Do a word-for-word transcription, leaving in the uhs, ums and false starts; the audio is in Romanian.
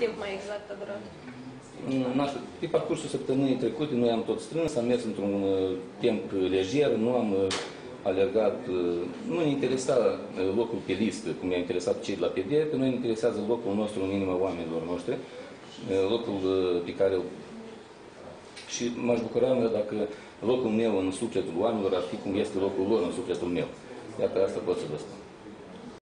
timp mai exact a durat? Pe parcursul săptămânii trecute, noi am tot strâns, am mers într-un timp lejer, nu am alergat, nu ne interesa locul pe listă, cum ne-a interesat cei de la P D, pe noi ne interesează locul nostru în inima oamenilor noștri, locul pe care și m-aș bucura dacă locul meu în sufletul oamenilor ar fi cum este locul lor în sufletul meu. Iată, asta pot să vă spun.